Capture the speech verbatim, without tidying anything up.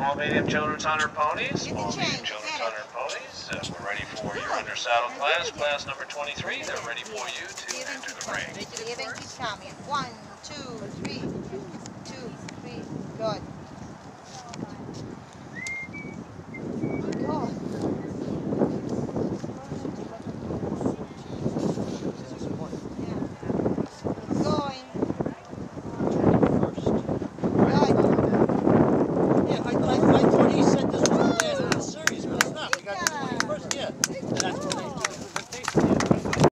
Small, medium, children's hunter ponies. Small, medium, children's hunter ponies. Uh, we're ready for your under saddle class, class number twenty-three. They're ready for you to enter the ring. Even keep coming. One, two, three, two, three. Good. God. Going. Yeah, I, I, I thought he said this was the last of the series, but it's not. We got the twenty-first, yeah. And that's